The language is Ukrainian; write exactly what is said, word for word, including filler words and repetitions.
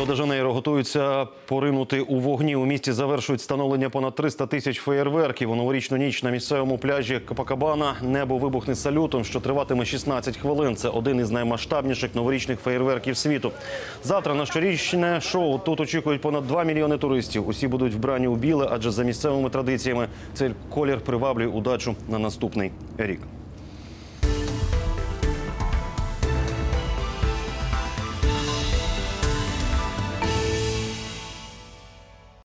Ріо-де-Жанейро готуються поринути у вогні. У місті завершують встановлення понад триста тисяч феєрверків. У новорічну ніч на місцевому пляжі Копакабана небо вибухне салютом, що триватиме шістнадцять хвилин. Це один із наймасштабніших новорічних феєрверків світу. Завтра на щорічне шоу тут очікують понад два мільйони туристів. Усі будуть вбрані у біле, адже за місцевими традиціями цей колір приваблює удачу на наступний рік.